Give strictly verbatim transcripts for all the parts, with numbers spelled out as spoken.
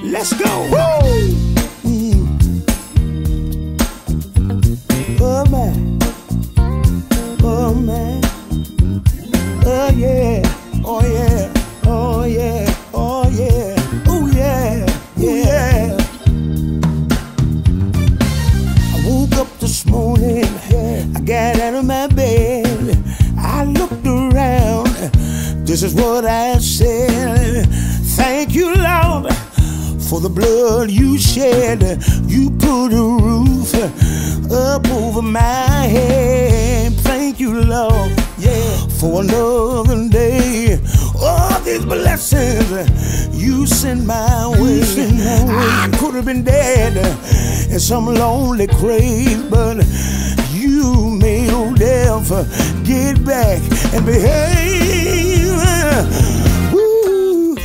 Let's go. Woo! Mm. Oh man, oh man, oh yeah, oh yeah, oh yeah, oh yeah, oh yeah, yeah. I woke up this morning, I got out of my bed, I looked around, this is what I said. Thank you, Lord, for the blood you shed. You put a roof up over my head. Thank you, Lord, yeah, for another day. All these blessings you sent my way. I could have been dead in some lonely grave, but you made old death get back and behave. Woo,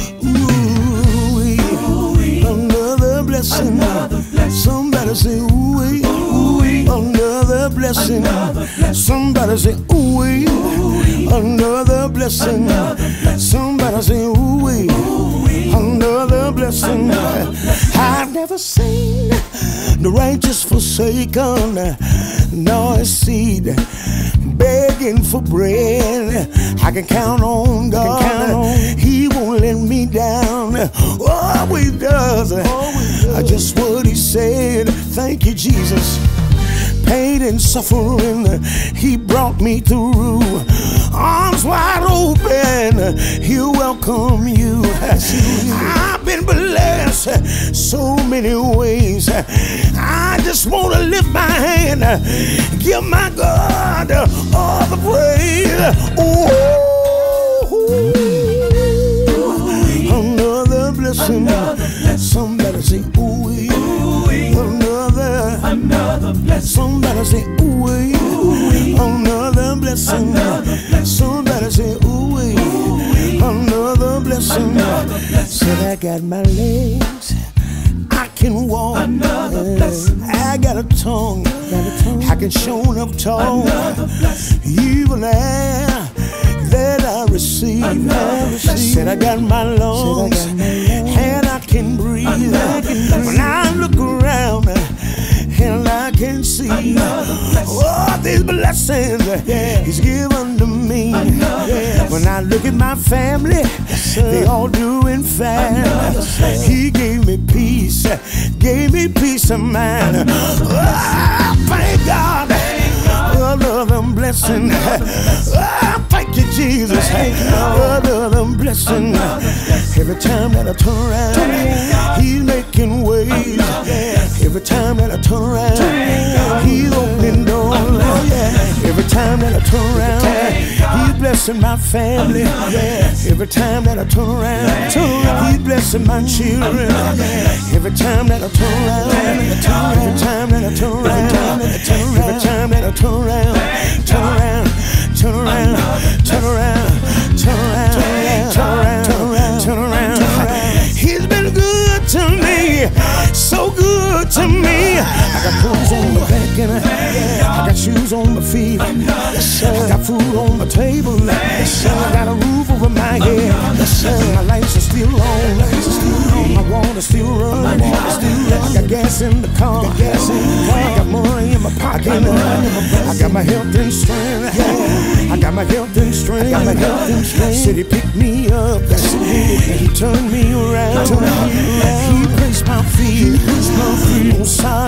ooh-wee. Another blessing. Another blessing. Somebody say ooh-wee. Ooh-wee. Another blessing. Another blessing. Somebody say ooh-wee. Ooh-wee. Another blessing. Another blessing. Somebody say ooh-wee. Ooh-wee. Another blessing. Another blessing. I've never seen the righteous forsaken, nor his seed begging for bread. I can count on God, count on. He won't let me down. Always does, Always does. Just what he said. Thank you, Jesus. Pain and suffering, he brought me through. Arms wide open, he'll welcome you. I've been blessed so many ways. I just want to lift my hand, give my God all the praise. Ooh, another blessing. Another blessing. Somebody say ooh, another, another blessing. Somebody say ooh, another blessing. Another blessing. Somebody say ooh, another blessing. Another blessing. Said I got my legs, I can walk. Another blessing. I got a tongue, got a tongue. I can show up tall. Another blessing. Even air that I receive. I said I got my lungs, I got my lungs. And I can breathe. I can breathe. When I look around and I can see all these blessings, yeah, he's given to me. Yeah. When I look at my family, they all doing fine. He gave me peace, gave me peace of mind. Oh, thank God. Another blessing. Oh, thank you, Jesus. Another blessing. Every time that I turn around, he's making ways. Every time that I turn around, he's opening doors. Every time that I turn around, he's blessing my family. Every time that I turn around, he's blessing my children. Every time that I turn around, every time that I turn around, every time that I turn around, turn around, turn around, turn around, turn around, turn around, turn around. He's been good to me, so good to me. I got clothes on my back and I got shoes on my feet. I got food on my table. I got a roof over my head. My lights are still on. My water's still running. I got gas in the car. I got money in my pocket. I got my health and strength. I got my health and strength. Said he picked me up. He turned me around. He placed my feet on solid